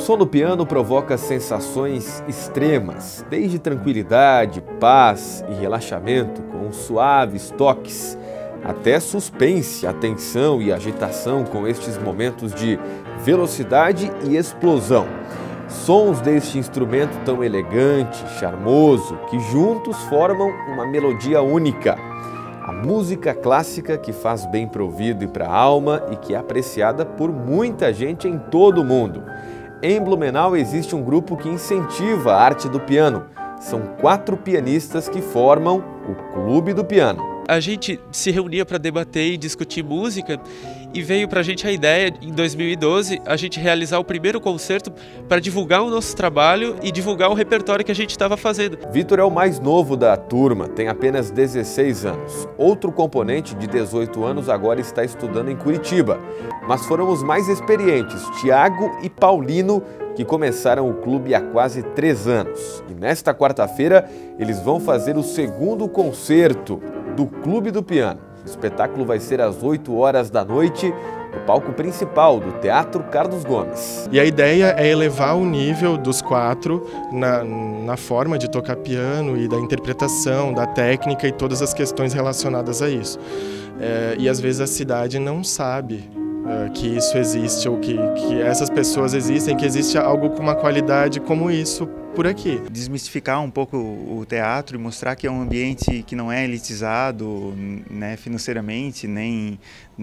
som do piano provoca sensações extremas, desde tranquilidade, paz e relaxamento, com suaves toques, até suspense, atenção e agitação com estes momentos de velocidade e explosão. Sons deste instrumento tão elegante, charmoso, que juntos formam uma melodia única. A música clássica que faz bem para o ouvido e para a alma e que é apreciada por muita gente em todo o mundo. Em Blumenau existe um grupo que incentiva a arte do piano. São 4 pianistas que formam o Clube do Piano. A gente se reunia para debater e discutir música e veio para a gente a ideia, em 2012, a gente realizar o primeiro concerto para divulgar o nosso trabalho e divulgar o repertório que a gente estava fazendo. Vitor é o mais novo da turma, tem apenas 16 anos. Outro componente de 18 anos agora está estudando em Curitiba. Mas foram os mais experientes, Tiago e Paulino, que começaram o clube há quase 3 anos. E nesta quarta-feira eles vão fazer o segundo concerto do Clube do Piano. O espetáculo vai ser às 8 horas da noite, no palco principal do Teatro Carlos Gomes. E a ideia é elevar o nível dos 4 na forma de tocar piano e da interpretação, da técnica e todas as questões relacionadas a isso. E às vezes a cidade não sabe que isso existe ou que essas pessoas existem, que existe algo com uma qualidade como isso por aqui. Desmistificar um pouco o teatro e mostrar que é um ambiente que não é elitizado, né, financeiramente, nem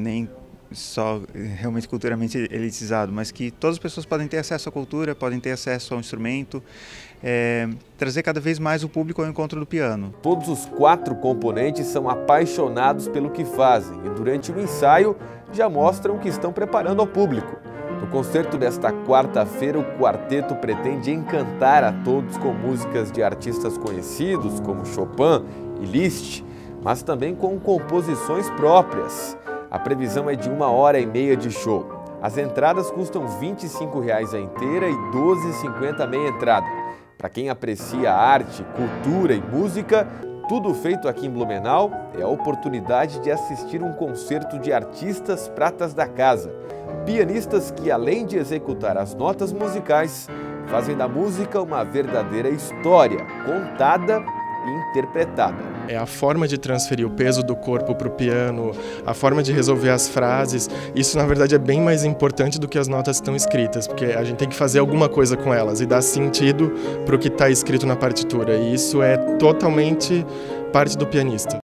só realmente culturalmente elitizado, mas que todas as pessoas podem ter acesso à cultura, podem ter acesso ao instrumento, trazer cada vez mais o público ao encontro do piano. Todos os 4 componentes são apaixonados pelo que fazem e durante o ensaio já mostram que estão preparando ao público. No concerto desta quarta-feira, o quarteto pretende encantar a todos com músicas de artistas conhecidos como Chopin e Liszt, mas também com composições próprias. A previsão é de 1h30 de show. As entradas custam R$ 25,00 a inteira e R$ 12,50 a meia entrada. Para quem aprecia arte, cultura e música, tudo feito aqui em Blumenau é a oportunidade de assistir um concerto de artistas pratas da casa. Pianistas que, além de executar as notas musicais, fazem da música uma verdadeira história, contada e interpretada. É a forma de transferir o peso do corpo para o piano, a forma de resolver as frases. Isso, na verdade, é bem mais importante do que as notas estão escritas, porque a gente tem que fazer alguma coisa com elas e dar sentido para o que está escrito na partitura. E isso é totalmente parte do pianista.